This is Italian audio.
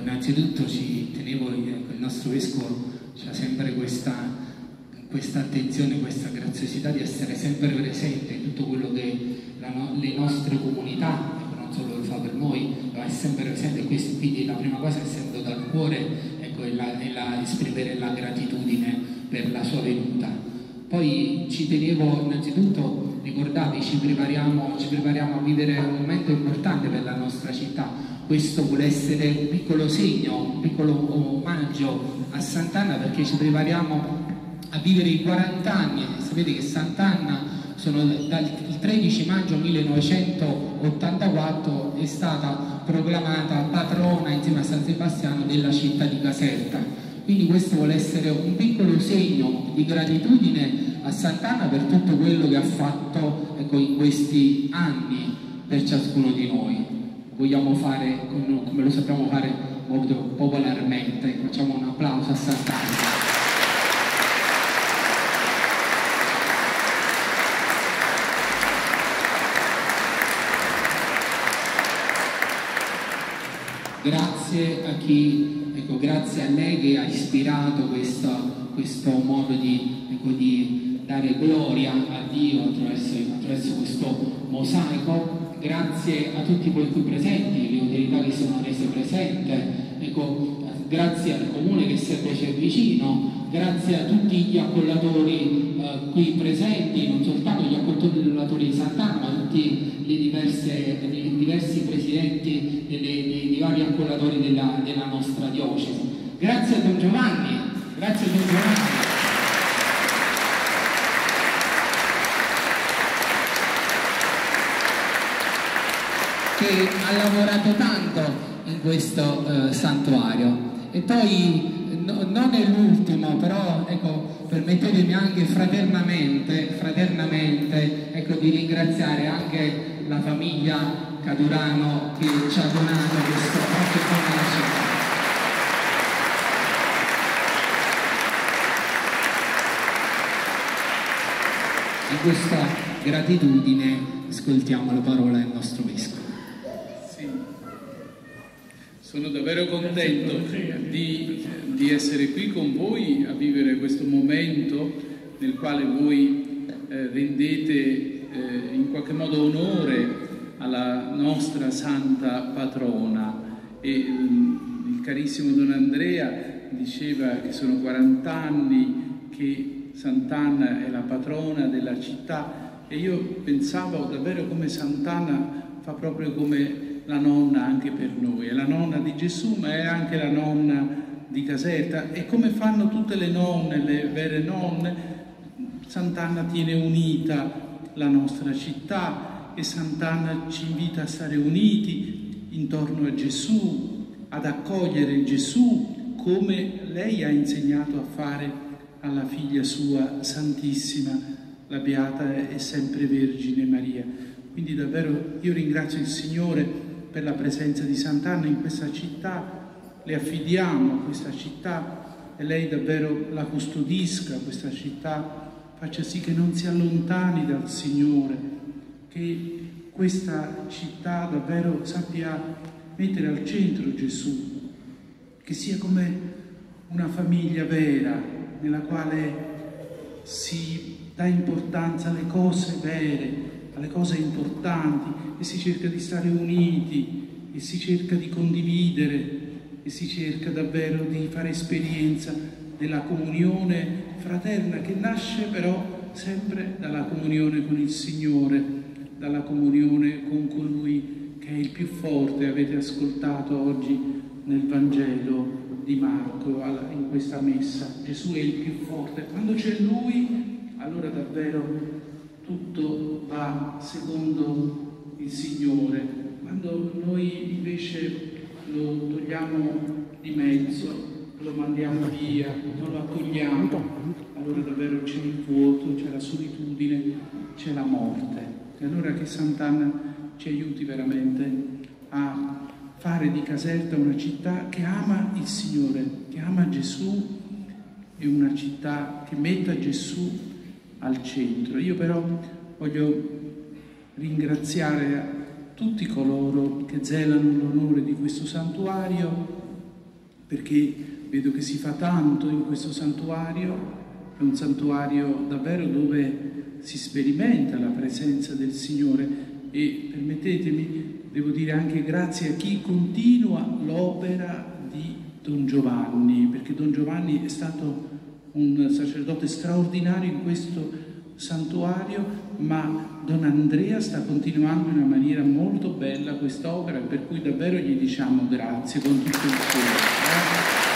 innanzitutto ci tenevo, il nostro Vescovo c'ha sempre questa attenzione, questa graziosità di essere sempre presente in tutto quello che le nostre comunità, non solo lo fa per noi, ma è sempre presente, quindi la prima cosa, essendo dal cuore, ecco, è esprimere la gratitudine per la sua venuta. Poi ci tenevo innanzitutto, ricordavi, ci prepariamo a vivere un momento importante per la nostra città. Questo vuole essere un piccolo segno, un piccolo omaggio a Sant'Anna, perché ci prepariamo a vivere i 40 anni. Sapete che Sant'Anna dal 13 maggio 1984 è stata proclamata patrona insieme a San Sebastiano della città di Caserta. Quindi questo vuole essere un piccolo segno di gratitudine a Sant'Anna per tutto quello che ha fatto, ecco, in questi anni per ciascuno di noi. Vogliamo fare, come lo sappiamo fare molto popolarmente, facciamo un applauso a Sant'Anna. Grazie a chi, ecco, grazie a lei che ha ispirato questo modo di dare gloria a Dio attraverso questo mosaico. Grazie a tutti voi qui presenti, le autorità che sono rese presenti, ecco, grazie al Comune che si è vicino, grazie a tutti gli accollatori qui presenti, non soltanto gli accollatori di Sant'Anna, ma tutti i diversi presidenti dei vari accollatori della nostra diocesi. Grazie a Don Giovanni, grazie a Don Giovanni. Che ha lavorato tanto in questo santuario. E poi non è l'ultimo, però ecco, permettetemi anche fraternamente ecco, di ringraziare anche la famiglia Cadurano che ci ha donato questo patrimonio alla città. In questa gratitudine ascoltiamo la parola del nostro Vescovo. Sì. Sono davvero contento di essere qui con voi a vivere questo momento nel quale voi rendete in qualche modo onore alla nostra santa patrona. E il carissimo Don Andrea diceva che sono 40 anni che Sant'Anna è la patrona della città, e io pensavo davvero come Sant'Anna fa proprio come la nonna anche per noi, è la nonna di Gesù ma è anche la nonna di Caserta, e come fanno tutte le nonne, le vere nonne, Sant'Anna tiene unita la nostra città, e Sant'Anna ci invita a stare uniti intorno a Gesù, ad accogliere Gesù come lei ha insegnato a fare alla figlia sua Santissima, la Beata e sempre Vergine Maria. Quindi davvero io ringrazio il Signore per la presenza di Sant'Anna in questa città, le affidiamo questa città e lei davvero la custodisca, questa città, faccia sì che non si allontani dal Signore, che questa città davvero sappia mettere al centro Gesù, che sia come una famiglia vera nella quale si dà importanza alle cose vere, alle cose importanti, e si cerca di stare uniti, e si cerca di condividere, e si cerca davvero di fare esperienza della comunione fraterna, che nasce però sempre dalla comunione con il Signore, dalla comunione con colui che è il più forte. Avete ascoltato oggi nel Vangelo di Marco, in questa messa, Gesù è il più forte. Quando c'è Lui, allora davvero tutto va secondo il Signore. Quando noi invece lo togliamo di mezzo, lo mandiamo via, non lo accogliamo, allora davvero c'è il vuoto, c'è la solitudine, c'è la morte. E allora che Sant'Anna ci aiuti veramente a fare di Caserta una città che ama il Signore, che ama Gesù, e una città che metta Gesù al centro. Io però voglio ringraziare tutti coloro che zelano l'onore di questo santuario, perché vedo che si fa tanto in questo santuario, è un santuario davvero dove si sperimenta la presenza del Signore e permettetemi, devo dire anche grazie a chi continua l'opera di Don Giovanni, perché Don Giovanni è stato un sacerdote straordinario in questo santuario, ma Don Andrea sta continuando in una maniera molto bella quest'opera, per cui davvero gli diciamo grazie con tutto il cuore.